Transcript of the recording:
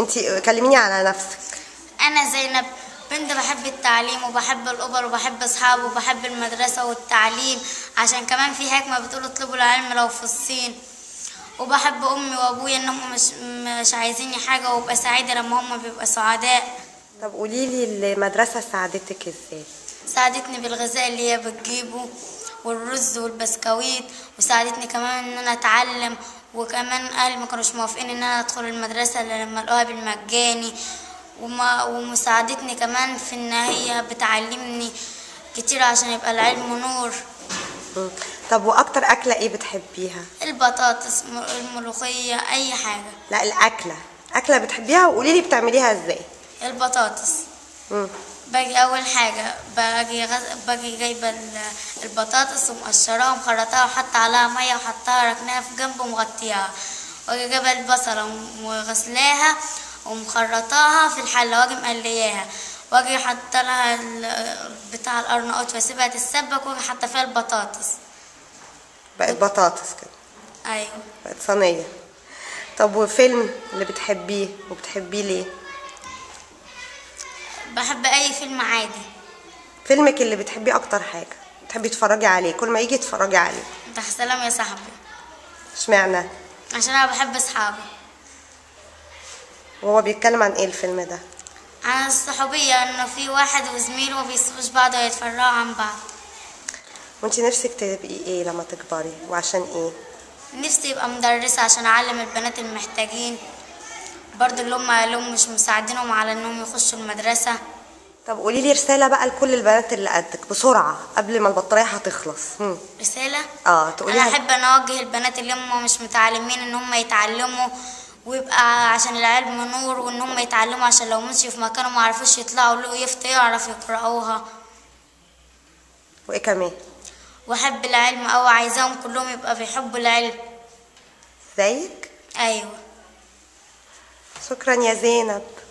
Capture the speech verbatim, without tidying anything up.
انتي كلميني على نفسك. انا زينب، بنت بحب التعليم وبحب القبر وبحب اصحابي وبحب المدرسه والتعليم، عشان كمان في حكمه بتقول اطلبوا العلم لو في الصين. وبحب امي وابويا انهم مش مش عايزيني حاجه، وابقى سعيده لما هم بيبقوا سعداء. طب قولي لي المدرسه ساعدتك ازاي؟ ساعدتني بالغذاء اللي هي بتجيبه والرز والبسكويت، وساعدتني كمان ان انا اتعلم. وكمان اهلي ما كانوش موافقين ان انا ادخل المدرسه الا لما لقوها بالمجاني. وما ومساعدتني كمان في ان هي بتعلمني كتير عشان يبقى العلم نور. مم. طب واكتر اكله ايه بتحبيها؟ البطاطس، الملوخيه، اي حاجه. لا الاكله، اكله بتحبيها وقولي لي بتعمليها ازاي. البطاطس. مم. باجي اول حاجه باجي غز... باجي جايبه البطاطس ومقشراها ومخرطاها وحاطه عليها ميه وحطها ركناها في جنب ومغطياها، واجي جايبه البصله وغسلاها ومخرطاها في الحله واجي مقلياها، واجي حاطه لها بتاع القرنقوط واسيبها تتسبك، واجي حاطه فيها البطاطس. بقت بطاطس كده. ايوه بقت صينيه. طب وفيلم اللي بتحبيه وبتحبيه ليه؟ بحب اي فيلم عادي. فيلمك اللي بتحبيه اكتر حاجه بتحبي تتفرجي عليه كل ما يجي تتفرجي عليه؟ انت سلام يا صاحبي. اشمعنى؟ عشان انا بحب اصحابي. وهو بيتكلم عن ايه الفيلم ده؟ عن الصحوبيه، انه في واحد وزميله ما بيسيبوش بعض ويتفرقوا عن بعض. وانتي نفسك تبقي ايه لما تكبري وعشان ايه؟ نفسي يبقى مدرسة عشان أعلم البنات المحتاجين برضو اللي هم أهلهم مش مساعدينهم على إنهم يخشوا المدرسة. طب قولي لي رسالة بقى لكل البنات اللي قدك بسرعة قبل ما البطارية هتخلص. هم. رسالة؟ اه تقوليها. أنا أحب أن أوجه البنات اللي هم مش متعلمين إن هم يتعلموا، ويبقى عشان العلم نور، وإن هم يتعلموا عشان لو مشي في مكانه ما عرفوش يطلعوا له يفتى يعرف يقرأوها. وايه كمان؟ وأحب العلم أو عايزاهم كلهم يبقى بيحبوا العلم زيك؟ أيوة. شكرا يا زينب.